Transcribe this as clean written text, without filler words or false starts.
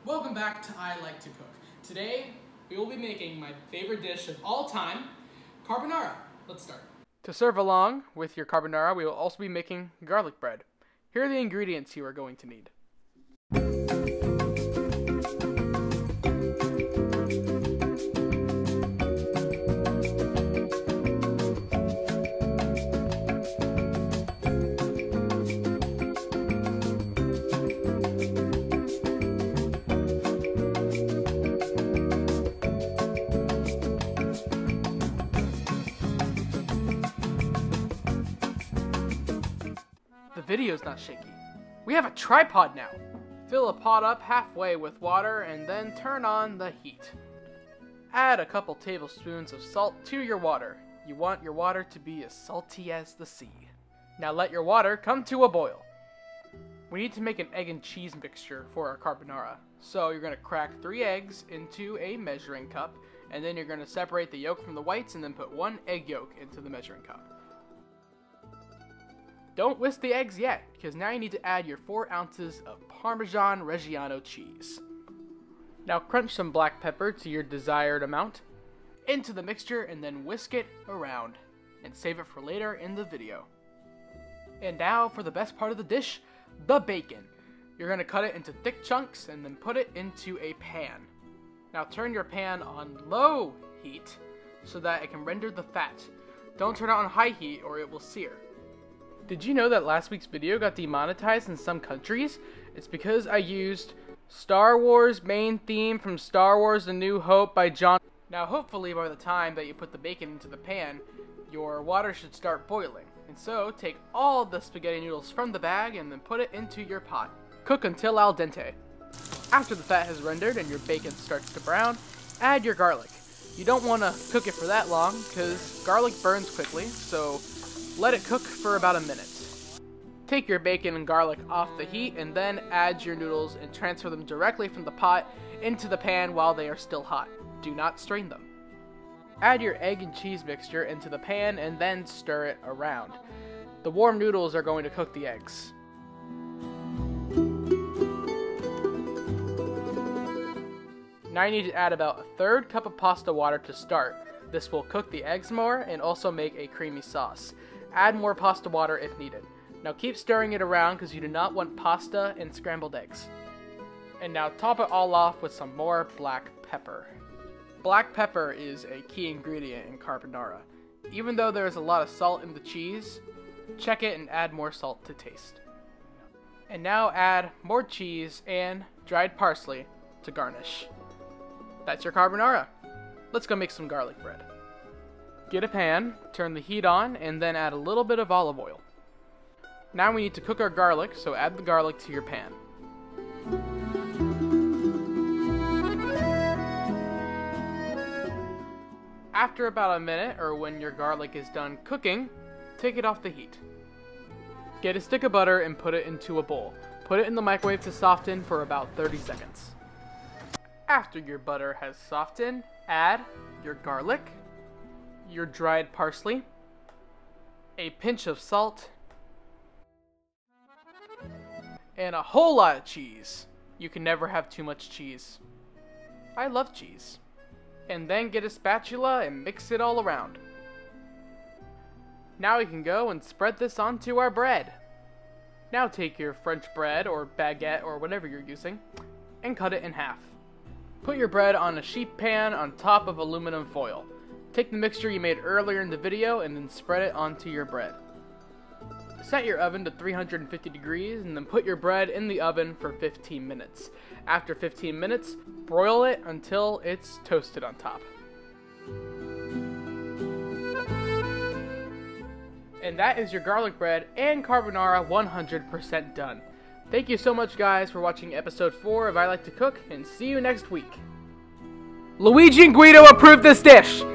Welcome back to I Like to Cook. Today, we will be making my favorite dish of all time, carbonara. Let's start. To serve along with your carbonara, we will also be making garlic bread. Here are the ingredients you are going to need. The video's not shaky. We have a tripod now. Fill a pot up halfway with water and then turn on the heat. Add a couple tablespoons of salt to your water. You want your water to be as salty as the sea. Now let your water come to a boil. We need to make an egg and cheese mixture for our carbonara. So you're going to crack 3 eggs into a measuring cup, and then you're going to separate the yolk from the whites and then put 1 egg yolk into the measuring cup. Don't whisk the eggs yet, because now you need to add your 4 ounces of Parmesan Reggiano cheese. Now crunch some black pepper to your desired amount into the mixture and then whisk it around and save it for later in the video. And now for the best part of the dish, the bacon. You're going to cut it into thick chunks and then put it into a pan. Now turn your pan on low heat so that it can render the fat. Don't turn it on high heat or it will sear. Did you know that last week's video got demonetized in some countries? It's because I used Star Wars main theme from Star Wars A New Hope by John. Now hopefully by the time that you put the bacon into the pan, your water should start boiling. And so take all the spaghetti noodles from the bag and then put it into your pot. Cook until al dente. After the fat has rendered and your bacon starts to brown, add your garlic. You don't want to cook it for that long because garlic burns quickly, so let it cook for about a minute. Take your bacon and garlic off the heat and then add your noodles and transfer them directly from the pot into the pan while they are still hot. Do not strain them. Add your egg and cheese mixture into the pan and then stir it around. The warm noodles are going to cook the eggs. Now you need to add about a 1/3 cup of pasta water to start. This will cook the eggs more and also make a creamy sauce. Add more pasta water if needed. Now keep stirring it around because you do not want pasta and scrambled eggs. And now top it all off with some more black pepper. Black pepper is a key ingredient in carbonara. Even though there is a lot of salt in the cheese, check it and add more salt to taste. And now add more cheese and dried parsley to garnish. That's your carbonara. Let's go make some garlic bread. Get a pan, turn the heat on, and then add a little bit of olive oil. Now we need to cook our garlic, so add the garlic to your pan. After about a minute, or when your garlic is done cooking, take it off the heat. Get a stick of butter and put it into a bowl. Put it in the microwave to soften for about 30 seconds. After your butter has softened, add your garlic, your dried parsley, a pinch of salt, and a whole lot of cheese. You can never have too much cheese. I love cheese. And then get a spatula and mix it all around. Now we can go and spread this onto our bread. Now take your French bread or baguette or whatever you're using and cut it in half. Put your bread on a sheet pan on top of aluminum foil. Take the mixture you made earlier in the video and then spread it onto your bread. Set your oven to 350 degrees and then put your bread in the oven for 15 minutes. After 15 minutes, broil it until it's toasted on top. And that is your garlic bread and carbonara 100% done. Thank you so much guys for watching episode 4 of I Like to Cook, and see you next week. Luigi and Guido approved this dish!